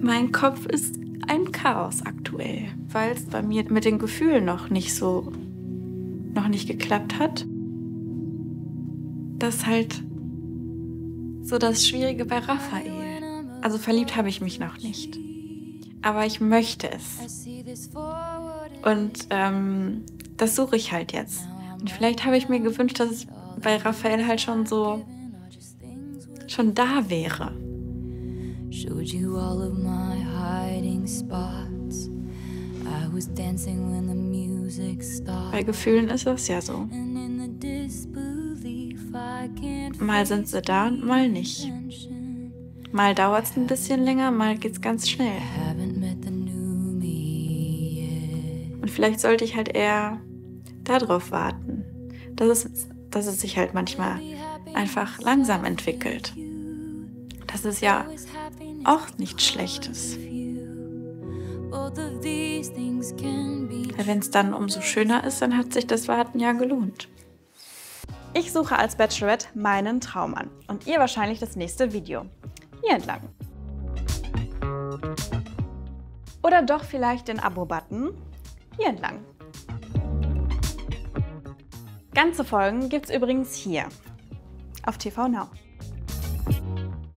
Mein Kopf ist ein Chaos aktuell, weil es bei mir mit den Gefühlen noch nicht geklappt hat. Das ist halt so das Schwierige bei Raphael. Also verliebt habe ich mich noch nicht, aber ich möchte es. Und das suche ich halt jetzt. Und vielleicht habe ich mir gewünscht, dass es bei Raphael halt schon da wäre. Showed you all of my hiding spots. I was dancing when the music stopped. Bei Gefühlen ist das ja so. Mal sind sie da und mal nicht. Mal dauert es ein bisschen länger, mal geht's ganz schnell. Und vielleicht sollte ich halt eher darauf warten, dass es sich halt manchmal einfach langsam entwickelt. Das ist ja auch nichts Schlechtes. Weil wenn es dann umso schöner ist, dann hat sich das Warten ja gelohnt. Ich suche als Bachelorette meinen Traummann und ihr wahrscheinlich das nächste Video. Hier entlang. Oder doch vielleicht den Abo-Button hier entlang. Ganze Folgen gibt's übrigens hier auf TV Now.